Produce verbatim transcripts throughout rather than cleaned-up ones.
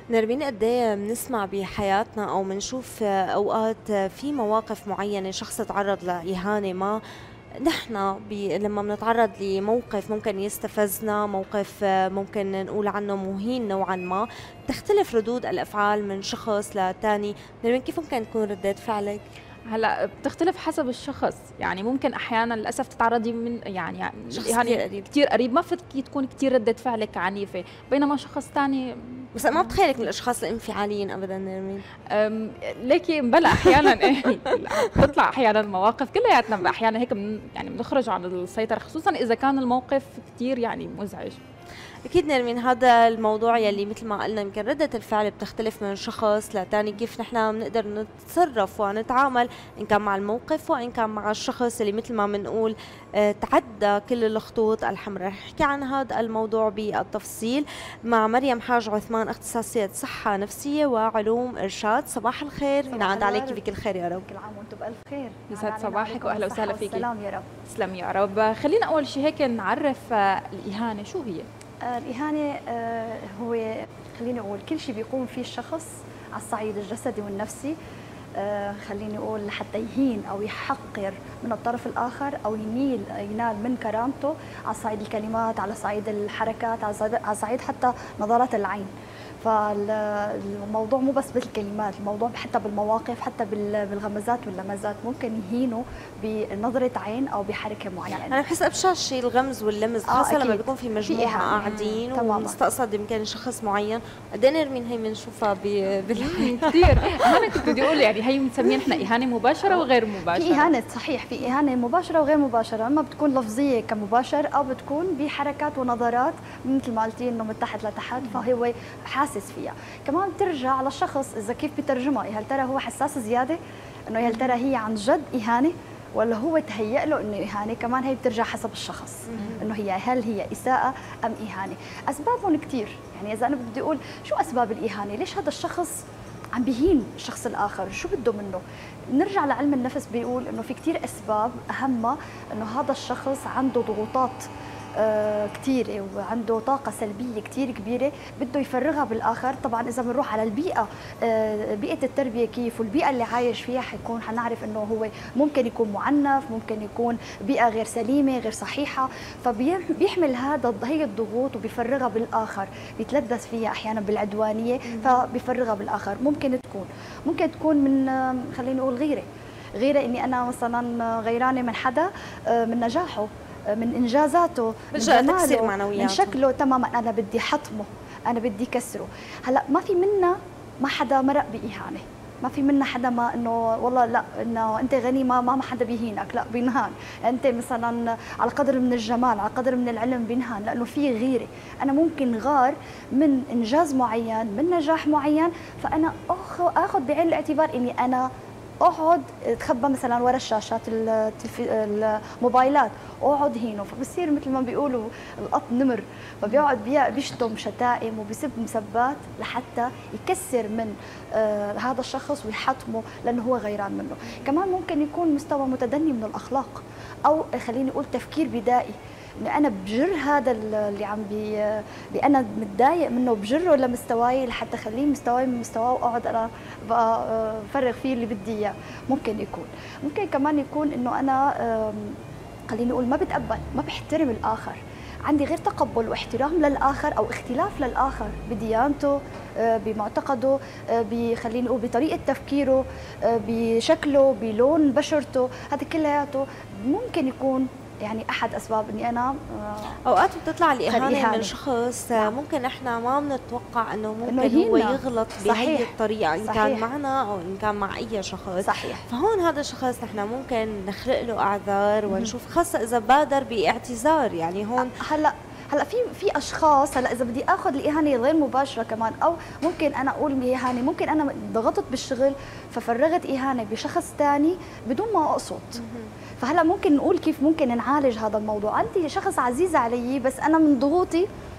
نرمين، قد ايه بنسمع بحياتنا او بنشوف اوقات في مواقف معينه شخص تعرض لاهانه ما. نحن بي لما بنتعرض لموقف ممكن يستفزنا، موقف ممكن نقول عنه مهين نوعا ما، تختلف ردود الافعال من شخص لتاني. نرمين، كيف ممكن تكون ردة فعلك؟ هلا بتختلف حسب الشخص، يعني ممكن احيانا للاسف تتعرضي من يعني شخص كثير يعني قريب. كثير قريب، ما فيك تكون كثير رده فعلك عنيفه، بينما شخص ثاني بس أنا ما بتخيلك من الاشخاص الانفعاليين ابدا نرمين. ليكي بلا احيانا ايه بتطلع احيانا مواقف كلياتنا احيانا هيك من يعني بنخرج عن السيطره، خصوصا اذا كان الموقف كثير يعني مزعج. أكيد نرمين، هذا الموضوع يلي مثل ما قلنا يمكن ردة الفعل بتختلف من شخص لتاني، كيف نحن بنقدر نتصرف ونتعامل إن كان مع الموقف وإن كان مع الشخص اللي مثل ما بنقول آه تعدى كل الخطوط الحمراء. رح نحكي عن هذا الموضوع بالتفصيل مع مريم حاج عثمان، اختصاصية صحة نفسية وعلوم إرشاد. صباح الخير، ينعاد عليكي بكل خير يا رب. كل عام وانتم بألف خير. يسعد صباحك وأهلا وسهلا فيكي. سلام يا رب. تسلم يا رب. خلينا أول شيء هيك نعرف الإهانة شو هي؟ الإهانة هو خليني أقول كل شيء بيقوم فيه الشخص على الصعيد الجسدي والنفسي، خليني أقول لحتى يهين أو يحقر من الطرف الآخر أو يميل ينال من كرامته على صعيد الكلمات، على صعيد الحركات، على صعيد حتى نظرات العين. فالموضوع مو بس بالكلمات، الموضوع حتى بالمواقف، حتى بالغمزات واللمزات، ممكن يهينوا بنظرة عين أو بحركة معينة. أنا بحس أبشع شيء الغمز واللمز، خاصة آه لما بيكون في مجموعة قاعدين ومستقصد يمكن شخص معين. قد ايه نرمين هي بنشوفها بالحياة كثير. أنا كنت بدي أقول يعني هي بنسميها نحن إهانة مباشرة وغير مباشرة. في إهانة صحيح، في إهانة مباشرة وغير مباشرة، أما بتكون لفظية كمباشر أو بتكون بحركات ونظرات مثل ما قلتي إنه من تحت لتحت، فهو حاسس فيها. كمان بترجع على الشخص اذا كيف بترجمها، هل ترى هو حساس زياده انه هل ترى هي عن جد اهانه ولا هو تهيأ له انه اهانه. كمان هي بترجع حسب الشخص انه هي هل هي اساءه ام اهانه. اسبابهم كثير، يعني اذا انا بدي اقول شو اسباب الاهانه، ليش هذا الشخص عم بيهين الشخص الاخر، شو بده منه؟ نرجع لعلم النفس بيقول انه في كثير اسباب، اهمها انه هذا الشخص عنده ضغوطات آه كثيرة وعنده طاقة سلبية كثير كبيرة بده يفرغها بالآخر. طبعا إذا بنروح على البيئة، آه بيئة التربية كيف والبيئة اللي عايش فيها، حيكون حنعرف إنه هو ممكن يكون معنف، ممكن يكون بيئة غير سليمة غير صحيحة، فبيحمل هذا هي الضغوط وبيفرغها بالآخر، بيتلذذ فيها أحيانا بالعدوانية فبيفرغها بالآخر. ممكن تكون ممكن تكون من آه خلينا نقول غيرة غيرة إني أنا مثلا غيرانة من حدا آه من نجاحه، من انجازاته، من جماله، من شكله. تماما انا بدي حطمه، انا بدي كسره. هلا ما في منا ما حدا مرق باهانه، ما في منا حدا ما انه والله لا انه انت غني ما ما حدا بيهينك، لا بينهان. انت مثلا على قدر من الجمال، على قدر من العلم بينهان، لانه في غيره. انا ممكن غار من انجاز معين، من نجاح معين، فانا اخذ بعين الاعتبار اني انا اقعد اتخبى مثلا ورا الشاشات الموبايلات، اقعد هينه، فبصير مثل ما بيقولوا القط نمر، فبيقعد بيشتم شتائم وبيسب مسبات لحتى يكسر من آه هذا الشخص ويحطمه لانه هو غيران منه. كمان ممكن يكون مستوى متدني من الاخلاق، او خليني اقول تفكير بدائي، اني انا بجر هذا اللي عم بي اللي انا متضايق منه بجره لمستواي لحتى اخليه مستواي من مستواه، واقعد انا بقى افرغ فيه اللي بدي اياه. ممكن يكون ممكن كمان يكون انه انا خليني اقول ما بتقبل، ما بحترم الاخر، عندي غير تقبل واحترام للاخر او اختلاف للاخر بديانته، بمعتقده، بخليني اقول بطريقه تفكيره، بشكله، بلون بشرته، هذا كلياته ممكن يكون يعني احد اسباب اني انا اوقات بتطلع الاهانه من شخص ممكن احنا ما بنتوقع انه ممكن هو يغلط بهي الطريقه، ان كان معنا او ان كان مع اي شخص. صحيح. فهون هذا الشخص نحن ممكن نخلق له اعذار ونشوف، خاصه اذا بادر باعتذار. يعني هون هلا هلا في في اشخاص، هلا اذا بدي اخذ الاهانه غير مباشره كمان، او ممكن انا اقول اهانه، ممكن انا ضغطت بالشغل ففرغت اهانه بشخص ثاني بدون ما اقصد. فهلا ممكن نقول كيف ممكن نعالج هذا الموضوع. عندي شخص عزيز علي بس انا من ضغوطي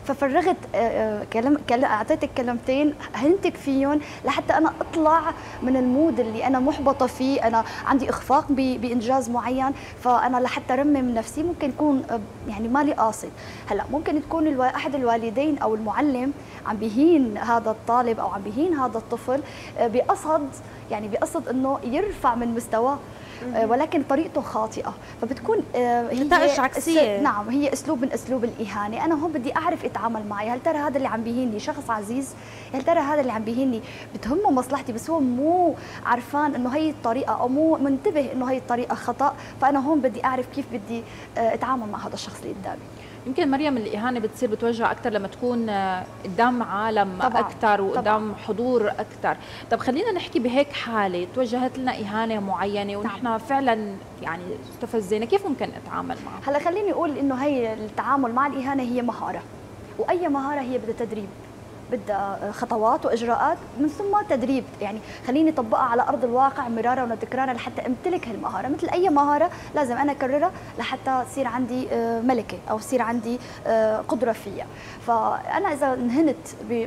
ففرغت كلام كلام اعطيتك كلمتين هنتك فيهم لحتى انا اطلع من المود اللي انا محبطه فيه، انا عندي اخفاق بانجاز معين، فانا لحتى رمم نفسي ممكن يكون يعني مالي قاصد. هلا ممكن تكون الو... احد الوالدين او المعلم عم بيهين هذا الطالب او عم بيهين هذا الطفل بقصد، يعني بقصد انه يرفع من مستواه، ولكن طريقته خاطئه، فبتكون هي نتائج عكسيه. نعم، هي اسلوب من اسلوب الاهانه. انا هون بدي اعرف اتعامل معي، هل ترى هذا اللي عم بيهيني شخص عزيز؟ هل ترى هذا اللي عم بيهيني بتهمه مصلحتي بس هو مو عرفان انه هي الطريقه او مو منتبه انه هي الطريقه خطا؟ فانا هون بدي اعرف كيف بدي اتعامل مع هذا الشخص اللي قدامي. يمكن مريم الإهانة بتصير بتوجه أكثر لما تكون قدام عالم أكثر وقدام طبعاً. حضور أكثر. طب خلينا نحكي بهيك حالة توجهت لنا إهانة معينة ونحن فعلا يعني استفزينا، كيف ممكن نتعامل معها؟ هلا خليني أقول إنه هي التعامل مع الإهانة هي مهارة، وأي مهارة هي بدها تدريب، بدها خطوات واجراءات من ثم تدريب، يعني خليني اطبقها على ارض الواقع مرارا وتكرارا لحتى امتلك هالمهاره. مثل اي مهاره لازم انا اكررها لحتى تصير عندي ملكه او يصير عندي قدره فيها. فانا اذا انهنت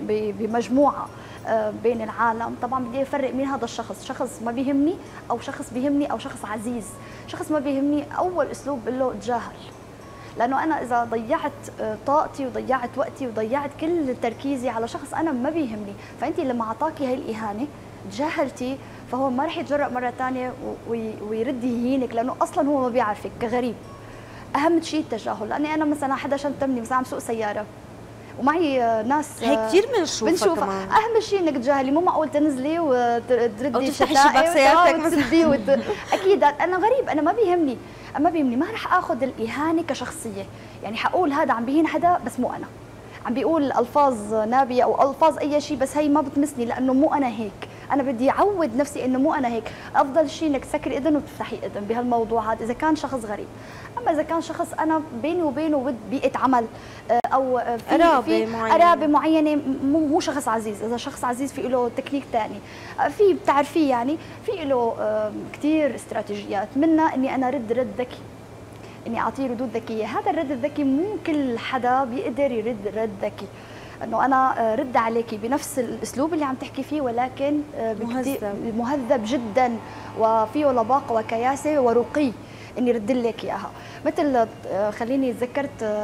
بمجموعه بين العالم، طبعا بدي افرق مين هذا الشخص، شخص ما بيهمني او شخص بيهمني او شخص عزيز. شخص ما بيهمني اول اسلوب بقول له تجاهل، لأنه أنا إذا ضيعت طاقتي وضيعت وقتي وضيعت كل تركيزي على شخص أنا ما بيهمني، فأنت لما أعطاكي هاي الإهانة تجاهلتي، فهو ما رح يتجرأ مرة ثانية ويرد يهينك، لأنه أصلا هو ما بيعرفك كغريب. أهم شيء التجاهل، لأني أنا مثلا حدا شنتمني مثلا عم سوق سيارة ومعي ناس هيك كثير بنشوفها بنشوفها كمان. اهم شيء انك تجاهلي، مو معقول تنزلي وتردي شباك سيارتك وتسدي وت... اكيد انا غريب، انا ما بيهمني ما بيهمني ما رح اخذ الاهانه كشخصيه، يعني حقول هذا عم بيهين حدا بس مو انا، عم بيقول الفاظ نابيه او الفاظ اي شيء بس هي ما بتمسني لانه مو انا هيك، انا بدي اعود نفسي انه مو انا هيك. افضل شيء انك تسكري اذن وتفتحي اذن بهالموضوع هذا اذا كان شخص غريب. اما اذا كان شخص انا بيني وبينه ود بيئه عمل او في قرابه معينه قرابه معينه، مو مو شخص عزيز. اذا شخص عزيز في له تكنيك ثاني، في بتعرفيه يعني في له كثير استراتيجيات، منها اني انا رد رد ذكي، اني اعطيه ردود ذكيه. هذا الرد الذكي مو كل حدا بيقدر يرد رد ذكي، انه انا رد عليكي بنفس الاسلوب اللي عم تحكي فيه ولكن مهذب مهذب جدا وفيه لباقه وكياسه ورقي اني رد لك اياها. مثل خليني تذكرت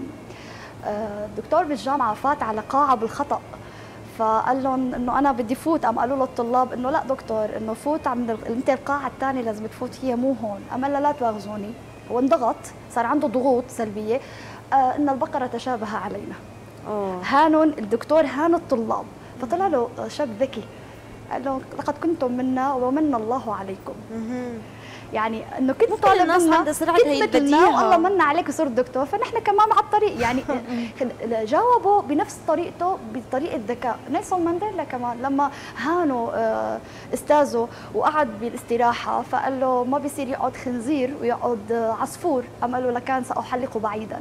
دكتور بالجامعه فات على قاعه بالخطا، فقال لهم انه انا بدي فوت، قام قالوا للطلاب انه لا دكتور انه فوت عند انت القاعه الثانيه لازم تفوت فيها مو هون. قام لا لا تواخذوني، وانضغط صار عنده ضغوط سلبيه آه ان البقره تشابه علينا. أوه. هانون الدكتور هان الطلاب، فطلع له شاب ذكي قال له لقد كنتم منا ومن الله عليكم. يعني انه كنت طالب الناس عندها سرعه هي البديهه والله من عليك وصرت دكتور، فنحن كمان على الطريق يعني جاوبوا بنفس طريقته بطريقه ذكاء. نيلسون مانديلا كمان لما هانوا استاذه وقعد بالاستراحه فقال له ما بيصير يقعد خنزير ويقعد عصفور، قام قال له لكان ساحلق بعيدا.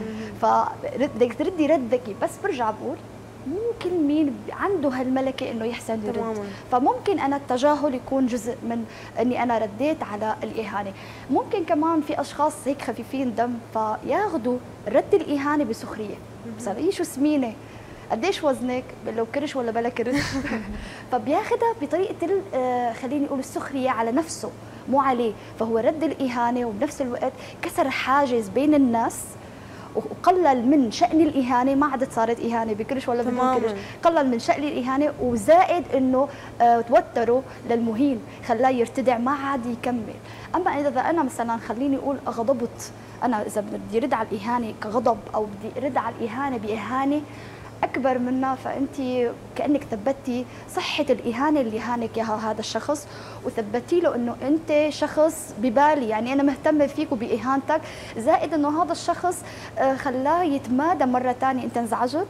فبدك تردي رد ذكي، بس برجع بقول مو كل مين عنده هالملكه انه يحسن يرد، فممكن انا التجاهل يكون جزء من اني انا رديت على الاهانه. ممكن كمان في اشخاص هيك خفيفين دم فياخذوا رد الاهانه بسخريه، مثلا ايه شو سمينه، قديش وزنك، بقول له كرش ولا بلا كرش فبياخذها بطريقه خليني اقول السخريه على نفسه مو عليه، فهو رد الاهانه وبنفس الوقت كسر حاجز بين الناس وقلل من شأن الإهانة، ما عادت صارت إهانة بكرش ولا بدون كرش، قلل من شأن الإهانة وزائد إنه آه توتره للمهين خلاه يرتدع ما عاد يكمل. أما إذا أنا مثلا خليني أقول غضبت، أنا إذا بدي رد على الإهانة كغضب أو بدي رد على الإهانة بإهانة أكبر منها، فأنت كأنك ثبتي صحة الإهانة اللي هانك إياها هذا الشخص، وثبتي له إنه أنت شخص ببالي، يعني أنا مهتمة فيك وبإهانتك، زائد إنه هذا الشخص خلاه يتمادى مرة ثانية. أنت انزعجت؟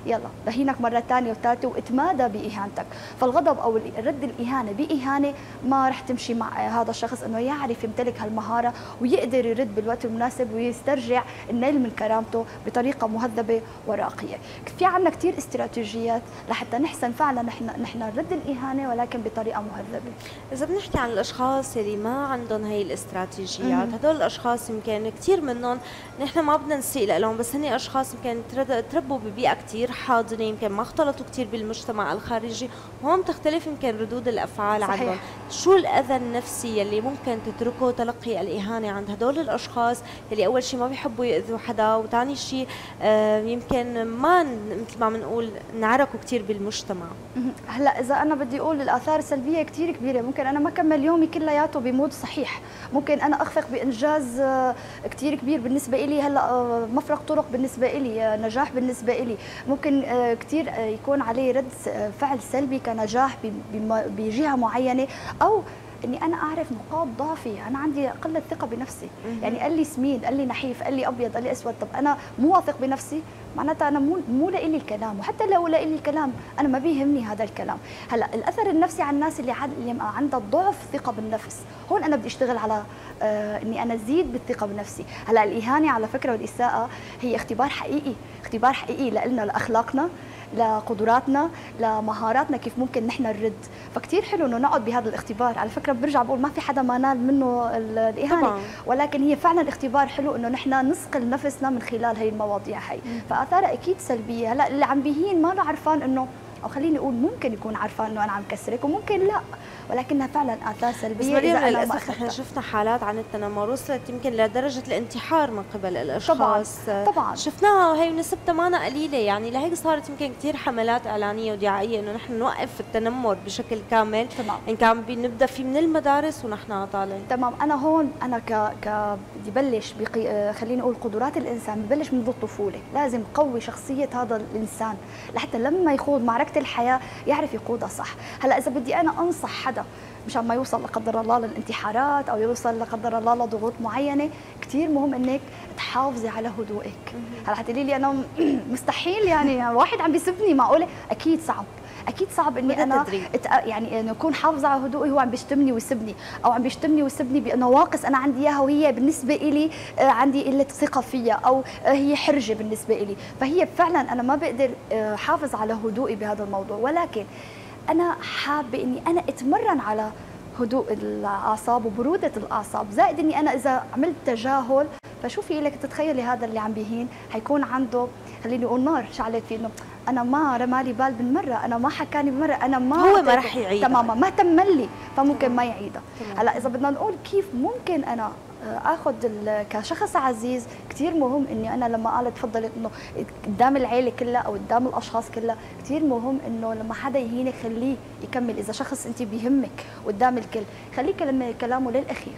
يلا بهينك مره ثانيه وثالثه واتمادى باهانتك. فالغضب او رد الاهانه باهانه ما رح تمشي مع هذا الشخص انه يعرف يمتلك هالمهاره ويقدر يرد بالوقت المناسب ويسترجع النيل من كرامته بطريقه مهذبه وراقيه. في عندنا كثير استراتيجيات لحتى نحسن فعلا نحن نحن نرد الاهانه ولكن بطريقه مهذبه. اذا بنحكي عن الاشخاص اللي ما عندهم هي الاستراتيجيات، هدول الاشخاص يمكن كثير منهم نحن ما بدنا نسيء لهم، بس هن اشخاص يمكن تربوا ببيئه كثير حاضنه، يمكن ما اختلطوا كثير بالمجتمع الخارجي، وهون بتختلف يمكن ردود الافعال صحيح. عندهم. شو الاذى النفسي اللي ممكن تتركه تلقي الاهانه عند هدول الاشخاص اللي اول شيء ما بيحبوا ياذوا حدا، وثاني شيء آه يمكن ما مثل ما بنقول انعركوا كثير بالمجتمع؟ هلا اذا انا بدي اقول الاثار السلبيه كثير كبيره، ممكن انا ما كمل يومي كلياته بمود صحيح، ممكن انا اخفق بانجاز كثير كبير بالنسبه لي، هلا مفرق طرق بالنسبه لي، نجاح بالنسبه لي، ممكن كثير يكون عليه رد فعل سلبي كنجاح بجهه معينه، او اني انا اعرف نقاط ضعفي، انا عندي قله ثقه بنفسي، يعني قال لي سمين، قال لي نحيف، قال لي ابيض، قال لي اسود، طب انا مو واثق بنفسي، معناتها انا مو مو لإلي الكلام، وحتى لو لإلي الكلام انا ما بيهمني هذا الكلام. هلا الاثر النفسي على الناس اللي عند اللي عندها ضعف ثقه بالنفس، هون انا بدي اشتغل على آه اني انا ازيد بالثقه بنفسي. هلا الاهانه على فكره والاساءه هي اختبار حقيقي، اختبار حقيقي لنا لاخلاقنا، لقدراتنا، لمهاراتنا، كيف ممكن نحن نرد. فكتير حلو انه نقعد بهذا الاختبار. على فكره برجع بقول ما في حدا ما نال منه الاهانه طبعا. ولكن هي فعلا اختبار حلو انه نحن نثقل نفسنا من خلال هي المواضيع هي، فاثارها اكيد سلبيه. هلا اللي عم بيهين ما له عرفان انه، او خليني اقول ممكن يكون عرفان انه انا عم كسرك وممكن لا، ولكنها فعلا اثار سلبيه. اذا انا للاسف نحن شفنا حالات عن التنمر وصلت يمكن لدرجه الانتحار من قبل الاشخاص. طبعا طبعا شفناها وهي نسبتها مانا قليله، يعني لهيك صارت يمكن كثير حملات اعلانيه ودعائيه انه نحن نوقف التنمر بشكل كامل. تمام. ان كان بنبدا فيه من المدارس ونحن طالعين. تمام. انا هون انا ك ك بدي بلش بقي... خليني اقول قدرات الانسان ببلش منذ الطفوله، لازم قوي شخصيه هذا الانسان لحتى لما يخوض معركه الحياه يعرف يقودها صح. هلا اذا بدي انا انصح حدا مشان ما يوصل لا قدر الله للانتحارات او يوصل لا قدر الله لضغوط معينه، كثير مهم انك تحافظي على هدوئك. هلا حتقولي لي انا مستحيل، يعني واحد عم بيسبني، معقوله؟ اكيد صعب، اكيد صعب اني انا ات... يعني انه اكون حافظه على هدوئي هو عم بيشتمني ويسبني، او عم بيشتمني ويسبني بنواقص انا عندي اياها وهي بالنسبه لي عندي قله ثقه فيها، او هي حرجه بالنسبه لي. فهي فعلا انا ما بقدر حافظ على هدوئي بهذا الموضوع، ولكن انا حابه اني انا اتمرن على هدوء الاعصاب وبروده الاعصاب، زائد اني انا اذا عملت تجاهل، فشوفي لك تتخيلي هذا اللي عم بيهين حيكون عنده خليني اقول نار شعلت فيه، انه انا ما رمالي بال بالمره، انا ما حكاني بالمره، انا ما هو ما رح يعيدها تماما، ما تملي، فممكن ما يعيدها. هلا اذا بدنا نقول كيف ممكن انا اخذ كشخص عزيز، كثير مهم اني انا لما قالت تفضلت انه قدام العيله كلها او قدام الاشخاص كلها، كثير مهم انه لما حدا يهينك خليه يكمل. اذا شخص انت بيهمك قدام الكل، خليه كلامه للاخير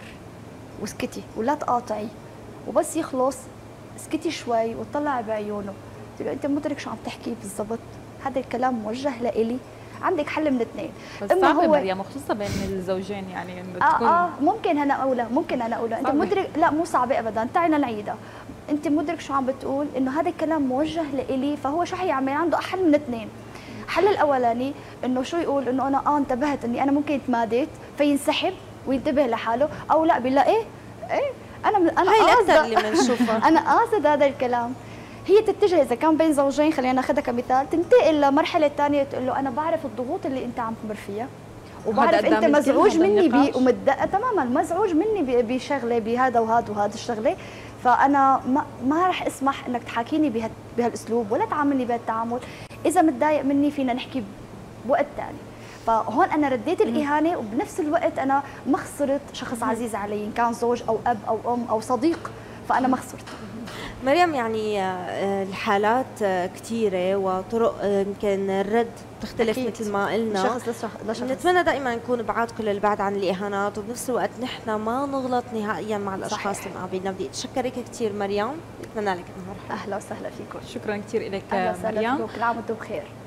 واسكتي ولا تقاطعي، وبس يخلص اسكتي شوي وطلعي بعيونه، قلت له انت مدرك شو عم تحكي بالضبط، هذا الكلام موجه لإلي، عندك حل من اثنين. بس صعبة مريم، خصوصا بين الزوجين، يعني انه آه تكون اه ممكن انا اقولها، ممكن انا اقولها، انت مدرك، لا مو صعبة ابدا، تعالي نعيدها. انت مدرك شو عم بتقول، انه هذا الكلام موجه لإلي، فهو شو حيعمل؟ عنده حل من اثنين. الحل الاولاني انه شو يقول، انه انا اه انتبهت اني انا ممكن تماديت، فينسحب وينتبه لحاله، او لا بالله ايه ايه انا انا هي الاكثر اللي بنشوفها انا قاصد هذا الكلام. هي تتجه اذا كان بين زوجين، خلينا ناخذها كمثال، تنتقل لمرحله ثانيه تقول له انا بعرف الضغوط اللي انت عم تمر فيها، وبعرف انت مزعوج مني بي ومتدقق تماما، مزعوج مني بشغله بهذا وهذا وهذا الشغله، فانا ما ما راح اسمح انك تحاكيني بها بهالاسلوب ولا تعاملني بهالتعامل. اذا متضايق مني فينا نحكي بوقت ثاني. فهون انا رديت الاهانه، وبنفس الوقت انا ما خسرت شخص عزيز علي، ان كان زوج او اب او ام او صديق، فانا ما خسرت. مريم، يعني الحالات كثيرة وطرق يمكن الرد تختلف مثل ما قلنا، شخص لشخص. نتمنى دائما نكون بعاد كل البعد عن الإهانات، وبنفس الوقت نحن ما نغلط نهائيا مع الأشخاص اللي مقابلنا. بدي أتشكرك كثير مريم، نتمنى لك نهار أهلا وسهلا فيكم. شكرا كثير لك مريم. أهلا وسهلا فيكم، كل عام وأنتم بخير.